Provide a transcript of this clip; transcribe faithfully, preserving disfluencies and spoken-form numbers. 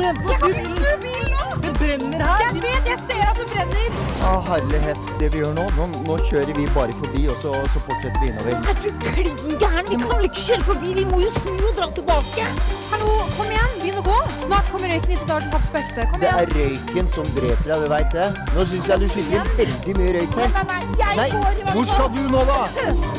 vent på Jeg kan bilen. ikke snu bilen nå! Det brenner her. Jeg vet, jeg ser at det brenner. Å, herlighet, det vi gjør nå, nå, nå kjører vi bare forbi, og så, så fortsetter vi innover. Er du klin gæren? Vi kan vel ikke kjøre forbi, vi må jo snu og dra tilbake. Hallo, kom igjen, begynn å gå. Snart kommer røyken hit til Darten Tapp Spekte. Kom Det igjen. er røyken som dreper deg, du vet det. Nå synes jeg du slipper inn veldig mye røyk her. Nei, nei, nei, jeg Nei, går i hvert hvor fall. skal du nå da?